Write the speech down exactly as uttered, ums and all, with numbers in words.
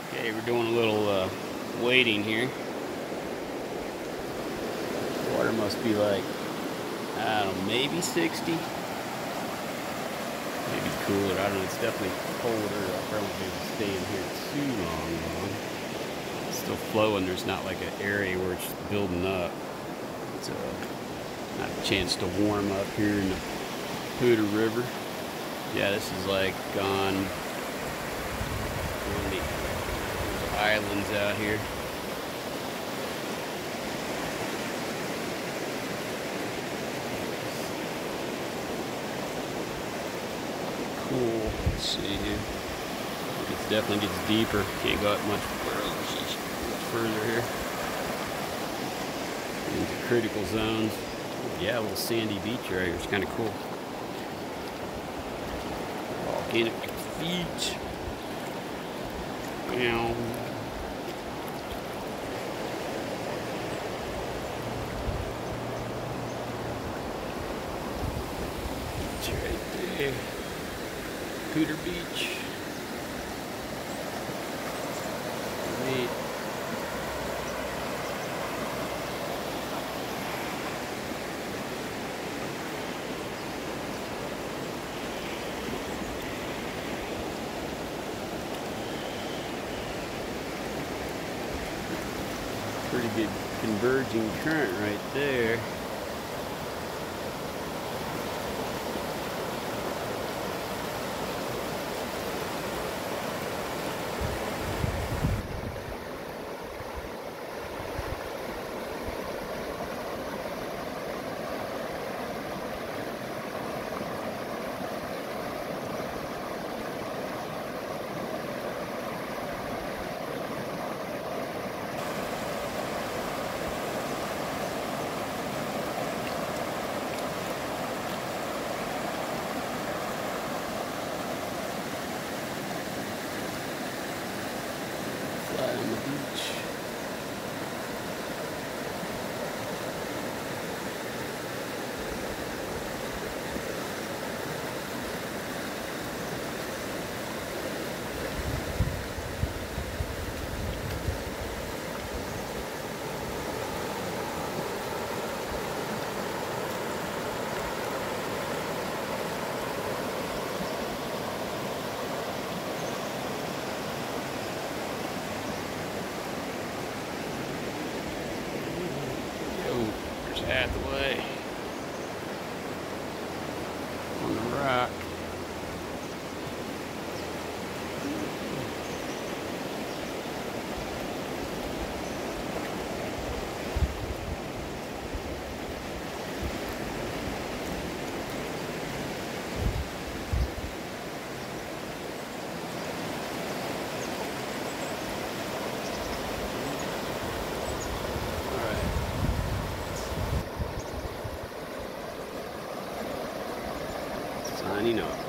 Okay, we're doing a little uh, wading here. Water must be like, I don't know, maybe sixty. Maybe cooler. I don't know. It's definitely colder. I probably won't be able to stay in here too long, though. It's still flowing. There's not like an area where it's just building up. It's uh, not a chance to warm up here in the Poudre River. Yeah, this is like on one of the islands out here. Cool. Let's see here. It definitely gets deeper. Can't go up much further here. Into critical zones. Yeah, a little sandy beach right here. It's kind of cool. Volcanic beach. Meow. It's right there. Poudre Beach. Neat. Pretty good converging current right there. Flat on the beach. Out the way on the rock. Signing off.